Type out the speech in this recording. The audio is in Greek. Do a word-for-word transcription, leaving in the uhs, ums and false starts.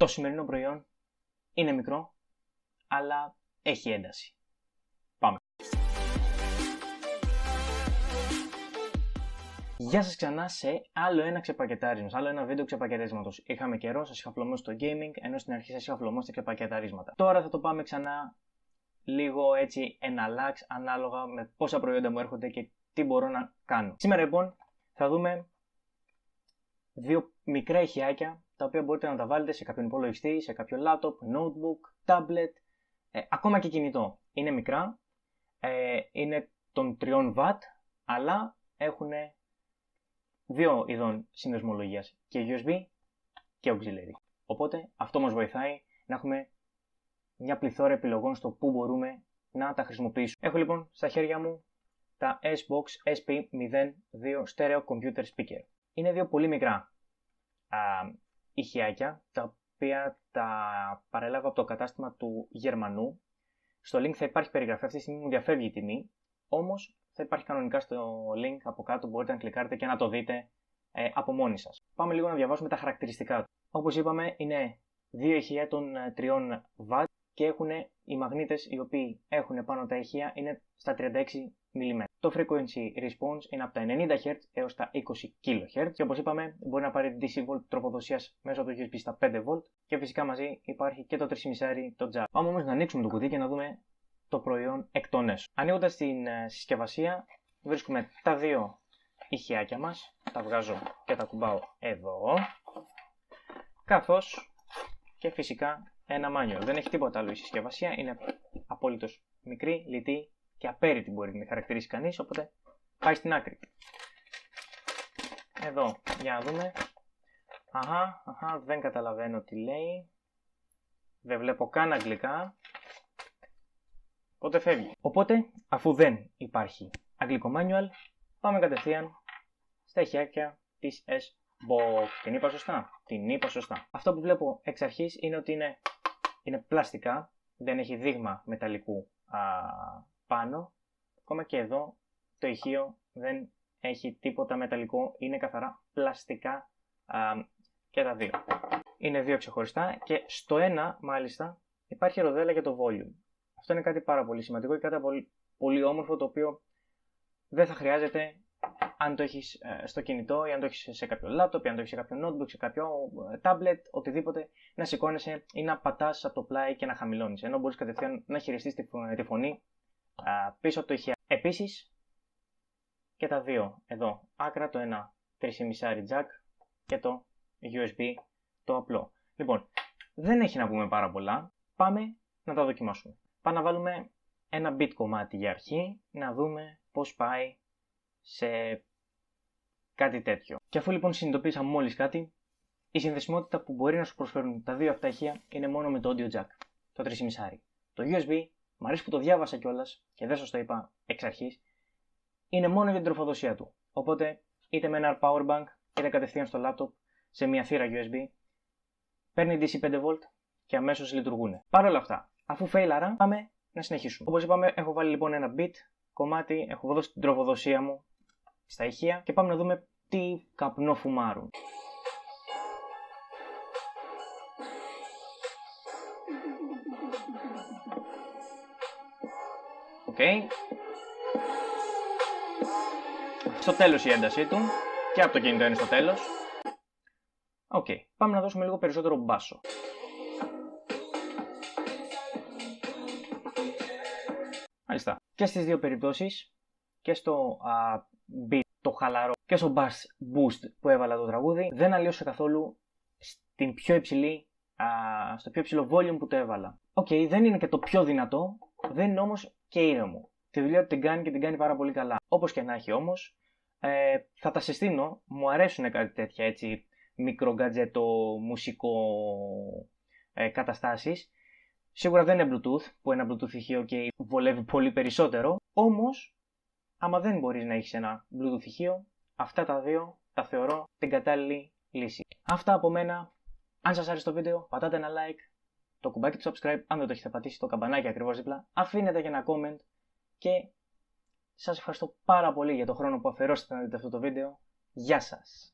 Το σημερινό προϊόν είναι μικρό, αλλά έχει ένταση. Πάμε. Γεια σας ξανά σε άλλο ένα ξεπακετάρισμα, σε άλλο ένα βίντεο ξεπακεταρίσματος. Είχαμε καιρό, σας είχα φλωμώσει στο gaming, ενώ στην αρχή σας είχα φλωμώσει τα ξεπακεταρίσματα. Τώρα θα το πάμε ξανά λίγο έτσι εναλλάξ, ανάλογα με πόσα προϊόντα μου έρχονται και τι μπορώ να κάνω. Σήμερα λοιπόν θα δούμε δύο μικρά ηχιάκια, τα οποία μπορείτε να τα βάλετε σε κάποιον υπολογιστή, σε κάποιο laptop, notebook, tablet, ε, ακόμα και κινητό. Είναι μικρά, ε, είναι των τριών βατ, αλλά έχουν δύο ειδών συνδεσμολογίας, και γιου ες μπι και auxiliary. Οπότε αυτό μας βοηθάει να έχουμε μια πληθώρα επιλογών στο που μπορούμε να τα χρησιμοποιήσουμε. Έχω λοιπόν στα χέρια μου τα S-Box ες πι μηδέν δύο Stereo Computer Speaker. Είναι δύο πολύ μικρά α, ηχιάκια, τα οποία τα παρέλαβα από το κατάστημα του Γερμανού. Στο link θα υπάρχει περιγραφή, αυτή τη στιγμή μου διαφεύγει η τιμή, όμως θα υπάρχει κανονικά στο link από κάτω, μπορείτε να κλικάρετε και να το δείτε ε, από μόνοι σας. Πάμε λίγο να διαβάσουμε τα χαρακτηριστικά του. Όπως είπαμε, είναι δύο ηχεία των τριών βατ και έχουν οι μαγνήτες οι οποίοι έχουν πάνω τα ηχεία είναι στα τριάντα έξι μιλιμέτρα. Το frequency response είναι από τα ενενήντα χερτζ έως τα είκοσι κιλοχερτζ και όπως είπαμε μπορεί να πάρει ντι σι volt τροφοδοσίας μέσω του γιου ες μπι στα πέντε βολτ και φυσικά μαζί υπάρχει και το τρία κόμμα πέντε το jack. Πάμε όμως να ανοίξουμε το κουτί και να δούμε το προϊόν εκ των έσω. Ανοίγοντας την συσκευασία βρίσκουμε τα δύο ηχιάκια μας, τα βγάζω και τα κουμπάω εδώ, καθώς και φυσικά ένα manual. Δεν έχει τίποτα άλλο η συσκευασία, είναι απόλυτος μικρή, λιτή και απέρριτη μπορεί να την χαρακτηρίσει κανείς, οπότε πάει στην άκρη. Εδώ, για να δούμε. Αχα, αχα, δεν καταλαβαίνω τι λέει. Δεν βλέπω καν αγγλικά. Οπότε φεύγει. Οπότε, αφού δεν υπάρχει αγγλικό manual, πάμε κατευθείαν στα ηχιάκια της S-Box. Την είπα σωστά? Την είπα σωστά. Αυτό που βλέπω εξ αρχής είναι ότι είναι, είναι πλαστικά, δεν έχει δείγμα μεταλλικού α, πάνω. Ακόμα και εδώ το ηχείο δεν έχει τίποτα μεταλλικό, είναι καθαρά πλαστικά α, και τα δύο. Είναι δύο ξεχωριστά και στο ένα μάλιστα υπάρχει ροδέλα για το volume. Αυτό είναι κάτι πάρα πολύ σημαντικό και κάτι πολύ, πολύ όμορφο, το οποίο δεν θα χρειάζεται αν το έχεις ε, στο κινητό ή αν το έχεις σε κάποιο laptop ή αν το έχεις σε κάποιο notebook, σε κάποιο ε, tablet, οτιδήποτε, να σηκώνεσαι ή να πατάς από το πλάι και να χαμηλώνεις. Ενώ μπορείς κατευθείαν να χειριστείς τη, τη φωνή ε, πίσω από το ηχεία. Επίσης και τα δύο εδώ άκρα, το ένα τρία κόμμα πέντε jack και το γιου ες μπι το απλό. Λοιπόν, δεν έχει να πούμε πάρα πολλά. Πάμε να τα δοκιμάσουμε. Πάμε να βάλουμε ένα beat κομμάτι για αρχή, να δούμε πώς πάει σε κάτι τέτοιο. Και αφού λοιπόν συνειδητοποίησα μόλις κάτι, η συνδεσιμότητα που μπορεί να σου προσφέρουν τα δύο αυτά ηχεία είναι μόνο με το audio jack, το τρία κόμμα πέντε. Το γιου ες μπι, μου αρέσει που το διάβασα κιόλας και δεν σας το είπα εξ αρχής, είναι μόνο για την τροφοδοσία του. Οπότε είτε με ένα power bank είτε κατευθείαν στο laptop σε μια θύρα γιου ες μπι, παίρνει ντι σι πέντε βολτ και αμέσως λειτουργούν. Παρ' όλα αυτά, αφού φέιλαρα, πάμε να συνεχίσουμε. Όπως είπαμε, έχω βάλει λοιπόν ένα beat κομμάτι, έχω δώσει την τροφοδοσία μου στα ηχεία και πάμε να δούμε τι καπνό φουμάρουν. Οκ. Okay. Στο τέλος η έντασή του και από το κινητό είναι στο τέλος. Οκ. Okay. Πάμε να δώσουμε λίγο περισσότερο μπάσο. Μάλιστα. Και στις δύο περιπτώσεις, και στο uh, beat το χαλαρό και στο bass boost που έβαλα το τραγούδι, δεν αλλίωσε καθόλου στην πιο υψηλή, uh, στο πιο υψηλό volume που το έβαλα. Οκ, okay, δεν είναι και το πιο δυνατό, δεν είναι όμως και ήρεμο. Τη δουλειά του την κάνει και την κάνει πάρα πολύ καλά. Όπως και να έχει όμως, ε, θα τα συστήνω, μου αρέσουν κάτι τέτοια έτσι μικρό γκατζέτο μουσικό ε, καταστάσεις. Σίγουρα δεν είναι Bluetooth, που ένα Bluetooth ηχείο και βολεύει πολύ περισσότερο. Όμως, άμα δεν μπορείς να έχεις ένα Bluetooth ηχείο, αυτά τα δύο τα θεωρώ την κατάλληλη λύση. Αυτά από μένα. Αν σας άρεσε το βίντεο, πατάτε ένα like, το κουμπάκι του subscribe, αν δεν το έχετε πατήσει, το καμπανάκι ακριβώς δίπλα, αφήνετε και ένα comment και σας ευχαριστώ πάρα πολύ για το χρόνο που αφιερώσατε να δείτε αυτό το βίντεο. Γεια σας!